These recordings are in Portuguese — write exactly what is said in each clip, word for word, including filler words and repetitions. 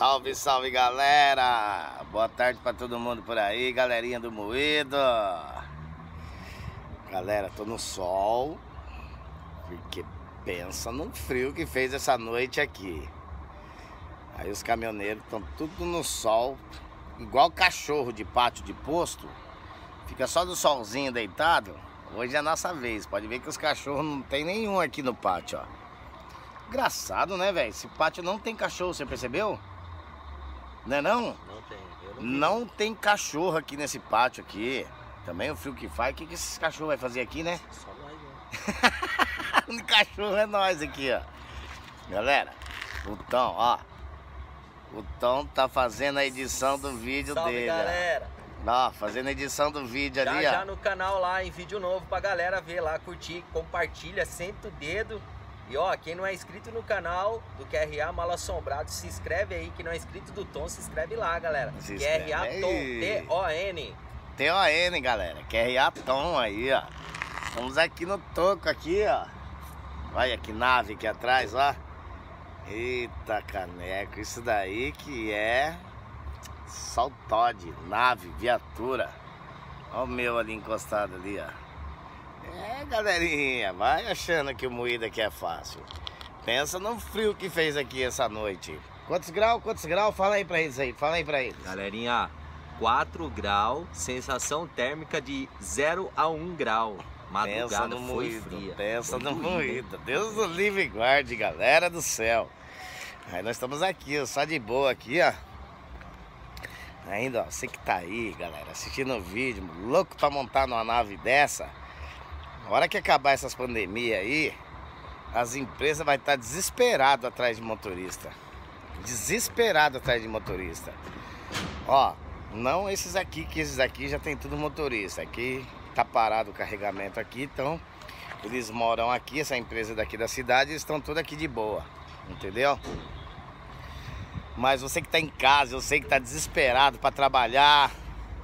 Salve, salve, galera! Boa tarde pra todo mundo por aí, galerinha do Moído. Galera, tô no sol, porque pensa no frio que fez essa noite aqui. Aí os caminhoneiros estão tudo no sol, igual cachorro de pátio de posto. Fica só do solzinho deitado. Hoje é a nossa vez. Pode ver que os cachorros não tem nenhum aqui no pátio, ó. Engraçado, né, velho? Esse pátio não tem cachorro, você percebeu? Não é não? Não tem. Eu não, não tem cachorro aqui nesse pátio aqui. Também o frio que faz. O que, que esses cachorros vai fazer aqui, né? Só nós, né? O cachorro é nós aqui, ó. Galera, o Tom, ó. O Tom tá fazendo a edição do vídeo Salve, dele. galera. Ó, ó, fazendo a edição do vídeo já, ali, ó. Já no canal lá, em vídeo novo pra galera ver lá, curtir, compartilha, senta o dedo. E ó, quem não é inscrito no canal do Q R A Mal Assombrado, se inscreve aí. Quem não é inscrito do Tom, se inscreve lá, galera. Se Q R A inscreve Tom, aí. T O N. T O N, galera. Q R A Tom aí, ó. Estamos aqui no toco aqui, ó. Olha que nave aqui atrás, ó. Eita, caneco. Isso daí que é Saltode, nave, viatura. Olha o meu ali encostado ali, ó. É, galerinha, vai achando que o moído aqui é fácil. Pensa no frio que fez aqui essa noite. Quantos graus? Quantos graus? Fala aí pra eles aí, fala aí pra eles. Galerinha, quatro graus, sensação térmica de zero a um grau. Madrugada foi moído, fria. Pensa foi no doído, moído. Deus do livre e guarde, galera do céu. Aí nós estamos aqui, ó, só de boa aqui, ó. Ainda, ó, você que tá aí, galera, assistindo o vídeo, louco pra montar numa nave dessa. Na hora que acabar essas pandemias aí, as empresas vão estar desesperadas atrás de motorista. Desesperado atrás de motorista. Ó, não esses aqui, que esses aqui já tem tudo motorista. Aqui tá parado o carregamento aqui, então eles moram aqui, essa empresa daqui da cidade, eles estão todos aqui de boa, entendeu? Mas você que tá em casa, eu sei que tá desesperado para trabalhar.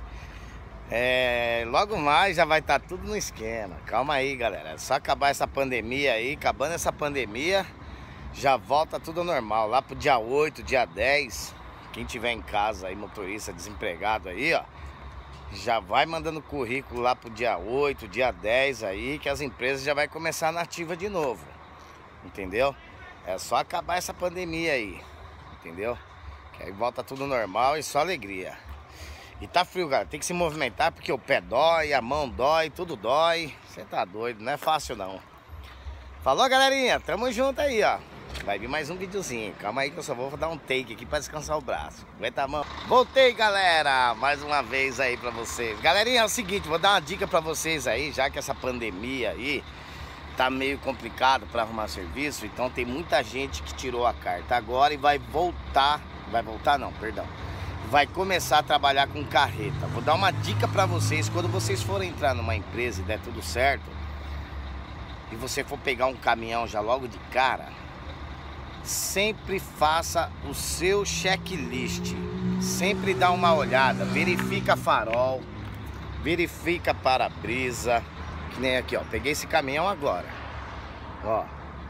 É, logo mais já vai estar tudo no esquema. Calma aí, galera. É só acabar essa pandemia aí. Acabando essa pandemia, já volta tudo ao normal. Lá pro dia oito, dia dez, quem tiver em casa aí, motorista desempregado aí, ó, já vai mandando currículo lá pro dia oito, dia dez aí, que as empresas já vai começar na ativa de novo. Entendeu? É só acabar essa pandemia aí. Entendeu? Que aí volta tudo normal e só alegria. E tá frio, galera, tem que se movimentar porque o pé dói, a mão dói, tudo dói. Você tá doido, não é fácil não. Falou, galerinha, tamo junto aí, ó. Vai vir mais um videozinho, calma aí que eu só vou dar um take aqui pra descansar o braço. Aguenta a mão. Voltei, galera, mais uma vez aí pra vocês. Galerinha, é o seguinte, vou dar uma dica pra vocês aí, já que essa pandemia aí tá meio complicado pra arrumar serviço. Então tem muita gente que tirou a carta agora e vai voltar, vai voltar não, perdão. Vai começar a trabalhar com carreta. Vou dar uma dica para vocês. Quando vocês forem entrar numa empresa e der tudo certo, e você for pegar um caminhão já logo de cara, sempre faça o seu checklist. Sempre dá uma olhada, verifica farol, verifica para-brisa. Que nem aqui, ó, peguei esse caminhão agora, ó.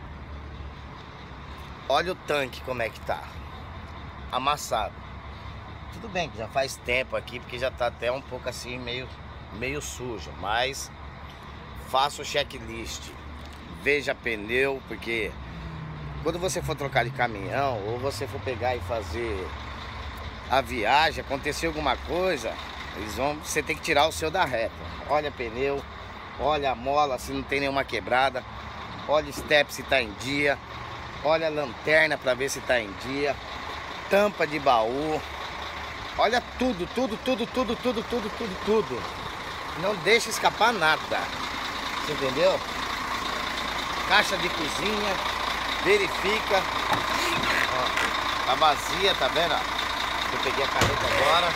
Olha o tanque como é que tá, amassado. Tudo bem que já faz tempo aqui, porque já tá até um pouco assim, meio, meio sujo. Mas faça o checklist. Veja pneu, porque quando você for trocar de caminhão, ou você for pegar e fazer a viagem, acontecer alguma coisa, eles vão, você tem que tirar o seu da reta. Olha pneu, olha a mola se não tem nenhuma quebrada, olha o step se tá em dia, olha a lanterna para ver se tá em dia, tampa de baú. Olha tudo, tudo, tudo, tudo, tudo, tudo, tudo, tudo. Não deixa escapar nada. Você entendeu? Caixa de cozinha, verifica. Ó, tá vazia, tá vendo? Eu peguei a caneta agora.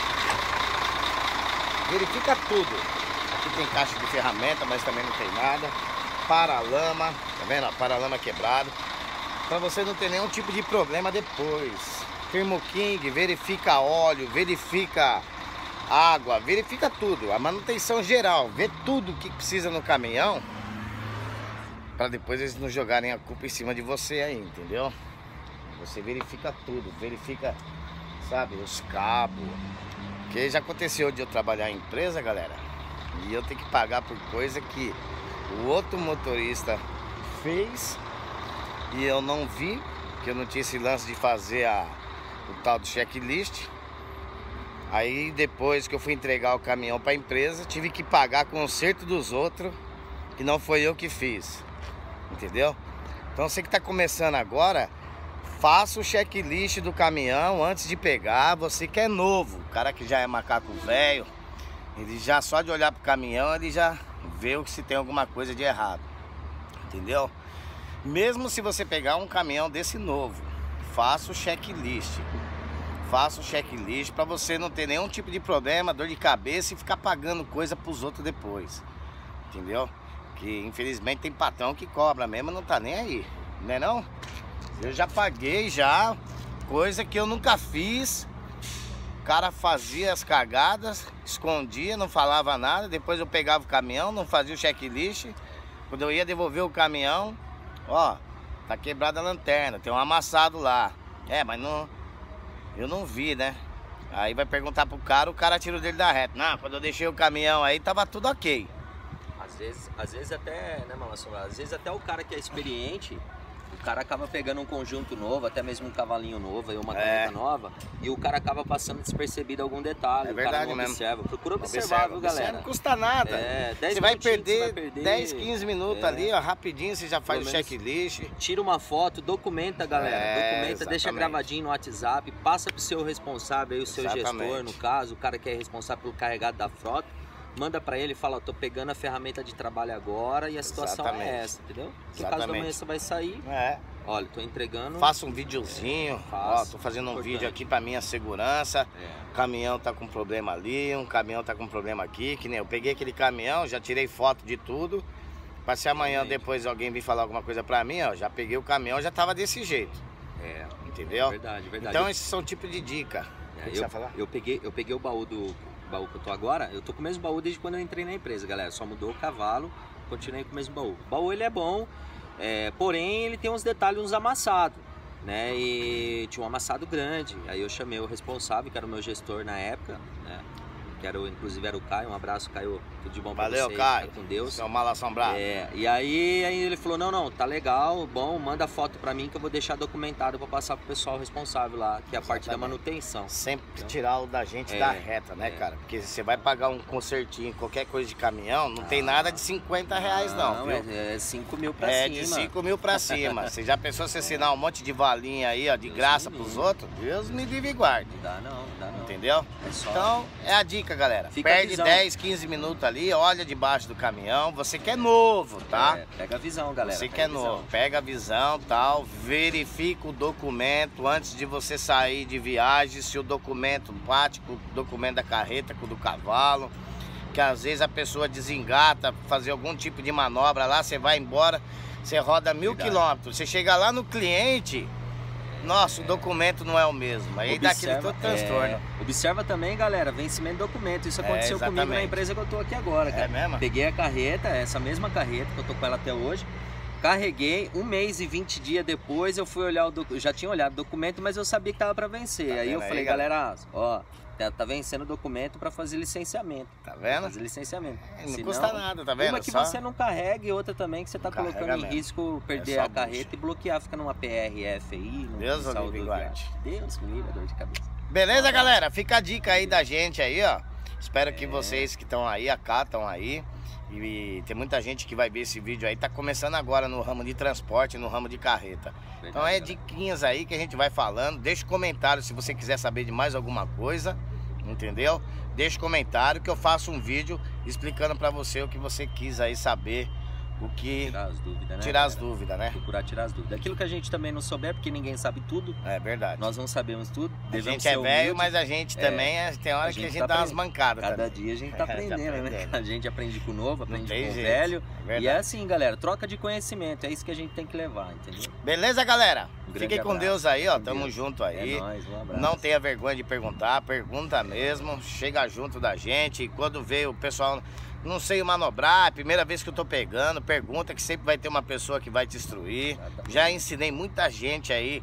Verifica tudo. Aqui tem caixa de ferramenta, mas também não tem nada. Para-lama, tá vendo? Para-lama quebrado. Pra você não ter nenhum tipo de problema depois. Thermo King, verifica óleo, verifica água, verifica tudo, a manutenção geral, vê tudo que precisa no caminhão, para depois eles não jogarem a culpa em cima de você aí, entendeu? Você verifica tudo, verifica, sabe, os cabos. Porque já aconteceu de eu trabalhar em empresa, galera, e eu ter que pagar por coisa que o outro motorista fez e eu não vi, que eu não tinha esse lance de fazer a, o tal do checklist. Aí depois que eu fui entregar o caminhão para a empresa, tive que pagar conserto dos outros, que não foi eu que fiz, entendeu? Então você que está começando agora, faça o checklist do caminhão antes de pegar. Você que é novo, o cara que já é macaco velho, ele já só de olhar pro caminhão, ele já vê se tem alguma coisa de errado, entendeu? Mesmo se você pegar um caminhão desse novo, faça o checklist. Faça o checklist para você não ter nenhum tipo de problema, dor de cabeça e ficar pagando coisa pros outros depois, entendeu? Que infelizmente tem patrão que cobra mesmo, não tá nem aí, né não? Eu já paguei já coisa que eu nunca fiz. O cara fazia as cagadas, escondia, não falava nada. Depois eu pegava o caminhão, não fazia o checklist. Quando eu ia devolver o caminhão, ó, tá quebrada a lanterna, tem um amassado lá. É, mas não, eu não vi, né? Aí vai perguntar pro cara, o cara tira o dele da reta. Não, quando eu deixei o caminhão aí, tava tudo ok. Às vezes, às vezes até, né, Mala Assombrada? Às vezes até o cara que é experiente, o cara acaba pegando um conjunto novo, até mesmo um cavalinho novo, aí uma caneta é. nova, e o cara acaba passando despercebido algum detalhe. É o verdade cara não mesmo. Observa. Procura não observar, observa, viu, observa. galera? Não custa nada. É, dez você vai perder, você vai perder dez, quinze minutos é. ali, ó, rapidinho, você já faz Pelo o checklist. Tira uma foto, documenta, galera. É, documenta, exatamente. Deixa gravadinho no WhatsApp, passa pro seu responsável, aí, o seu Exatamente. gestor, no caso, o cara que é responsável pelo carregado da frota. Manda pra ele e fala, ó, tô pegando a ferramenta de trabalho agora e a situação Exatamente. é essa, entendeu? Que Exatamente. caso da manhã você vai sair, É. olha, tô entregando. Faça um videozinho, É, ó, tô fazendo um importante. vídeo aqui pra minha segurança. É. O caminhão tá com problema ali, um caminhão tá com problema aqui, que nem eu peguei aquele caminhão, já tirei foto de tudo. Pra se amanhã Exatamente. depois alguém vir falar alguma coisa pra mim, ó, já peguei o caminhão, já tava desse jeito. É. Entendeu? É verdade, verdade. Então esses são tipos de dica. É, O que eu, você vai falar? eu peguei, eu peguei o baú do baú que eu tô agora, eu tô com o mesmo baú desde quando eu entrei na empresa, galera. Só mudou o cavalo, continuei com o mesmo baú. O baú ele é bom, é, porém ele tem uns detalhes, uns amassados, né? E tinha um amassado grande. Aí eu chamei o responsável, que era o meu gestor na época, né? Que era, o, inclusive era o Caio. Um abraço, Caio. Tudo de bom pra Valeu, vocês. Caio. Fica com Deus. Seu Mala Assombrado. É, e aí, aí ele falou, não, não, tá legal, bom, manda foto pra mim que eu vou deixar documentado pra passar pro pessoal responsável lá, que é a parte da manutenção. Sempre Então, tirar o da gente é, da reta, né, é. cara? Porque você vai pagar um consertinho, qualquer coisa de caminhão, não ah, tem nada de cinquenta reais não, viu? É, é cinco mil pra é cima. É de cinco mil pra cima. Você já pensou se assinar um monte de valinha aí, ó, de Deus graça pros livre. outros? Deus me livre e guarde. Não dá não, não dá não. Entendeu? É só... Então, é a dica, galera. Fica Perde dez, quinze minutos ali, olha debaixo do caminhão. Você que é novo, tá? É, pega a visão, galera. Você que é novo, pega a visão, tal, verifica o documento antes de você sair de viagem, se o documento bate com o documento da carreta, com o do cavalo, que às vezes a pessoa desengata, fazer algum tipo de manobra lá, você vai embora, você roda mil Verdade. quilômetros, você chega lá no cliente, nossa, é. o documento não é o mesmo, aí dá aquele todo transtorno. É, observa também, galera, vencimento do documento, isso aconteceu é, comigo na empresa que eu tô aqui agora, cara. É mesmo? Peguei a carreta, essa mesma carreta, que eu tô com ela até hoje, carreguei, um mês e vinte dias depois eu fui olhar o documento, já tinha olhado o documento, mas eu sabia que tava pra vencer, tá aí eu aí, falei, galera, ó, tá, tá vencendo o documento pra fazer licenciamento. Tá vendo? Fazer licenciamento. É, não Senão, custa nada, tá vendo? Uma que Só... você não carrega e outra também que você tá não colocando em mesmo. risco perder é a carreta bucha. e bloquear, fica numa P R F aí. Deus o livre guarde. Deus me livre, dor de cabeça. Beleza, galera? Fica a dica aí da gente aí, ó. Espero é. que vocês que estão aí, acatam aí. E tem muita gente que vai ver esse vídeo aí, tá começando agora no ramo de transporte, no ramo de carreta. Verdade, então é diquinhas aí que a gente vai falando. Deixa um comentário se você quiser saber de mais alguma coisa, entendeu? Deixa um comentário que eu faço um vídeo explicando pra você o que você quis aí saber. O que... Tirar as dúvidas, né? Tirar as dúvidas, né? Procurar tirar as dúvidas. Aquilo que a gente também não souber, porque ninguém sabe tudo. É verdade. Nós não sabemos tudo. A gente é velho, mas a gente também, é, tem hora a que a gente tá dá umas mancadas. Cada também. dia a gente tá aprendendo, tá aprendendo, né? A gente aprende com o novo, aprende com o velho. É e é assim, galera, troca de conhecimento. É isso que a gente tem que levar, entendeu? Beleza, galera? Um Fiquem com abraço. Deus aí, ó. Com Tamo Deus. junto aí. É nóis, um abraço. Não tenha vergonha de perguntar, pergunta mesmo. Chega junto da gente. Quando vê o pessoal... Não sei manobrar, é a primeira vez que eu tô pegando, pergunta que sempre vai ter uma pessoa que vai te instruir. Já ensinei muita gente aí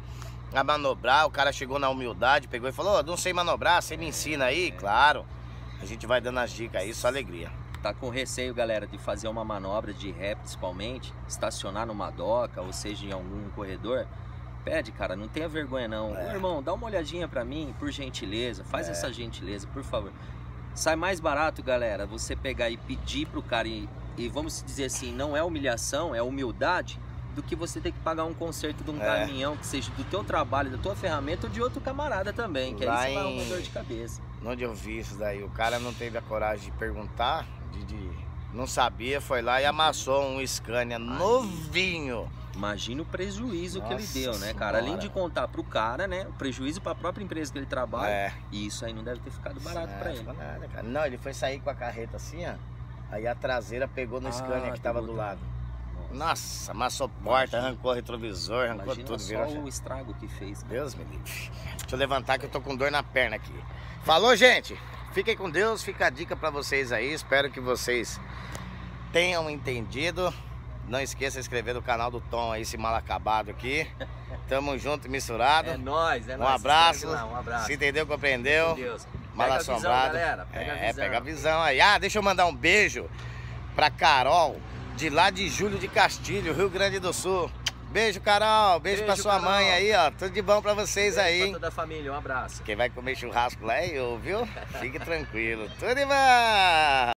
a manobrar, o cara chegou na humildade, pegou e falou, oh, não sei manobrar, você me ensina aí? É. Claro, a gente vai dando as dicas aí, só alegria. Tá com receio, galera, de fazer uma manobra de ré, principalmente, estacionar numa doca, ou seja, em algum corredor, pede, cara, não tenha vergonha não. É. Ô, irmão, dá uma olhadinha pra mim, por gentileza, faz é. essa gentileza, por favor. Sai mais barato, galera, você pegar e pedir pro cara, e, e vamos dizer assim, não é humilhação, é humildade, do que você ter que pagar um conserto de um é. caminhão, que seja do teu trabalho, da tua ferramenta, ou de outro camarada também, que Lá aí você vai em... uma dor de cabeça. Onde eu vi isso daí, o cara não teve a coragem de perguntar, de, de... não sabia, foi lá e amassou um Scania Ai. novinho. Imagina o prejuízo Nossa que ele deu, né, cara? Senhora. Além de contar pro cara, né, o prejuízo pra própria empresa que ele trabalha, é. e isso aí não deve ter ficado barato é, pra ele. Nada, cara. Não, ele foi sair com a carreta assim, ó, aí a traseira pegou no ah, Scania que tava do lado. Nossa, amassou porta, Imagina. arrancou retrovisor, arrancou Imagina tudo. Só virou... o estrago que fez. Cara. Deus me livre. Deixa eu levantar que eu tô com dor na perna aqui. Falou, gente? Fiquem com Deus, fica a dica pra vocês aí. Espero que vocês tenham entendido. Não esqueça de se inscrever no canal do Tom aí, esse mal acabado aqui. Tamo junto e misturado. É nóis, é um nóis. Abraço. Lá, um abraço. Se entendeu, compreendeu. Meu Deus. Mal assombrado. Galera. Pega é, a visão. pega a visão aí. Ah, deixa eu mandar um beijo pra Carol, de lá de Júlio de Castilho, Rio Grande do Sul. Beijo, Carol. Beijo, Beijo pra sua Carol. mãe aí, ó. Tudo de bom pra vocês Beijo aí. Pra toda a família, um abraço. Quem vai comer churrasco lá é eu, viu? Fique tranquilo. Tudo de bom.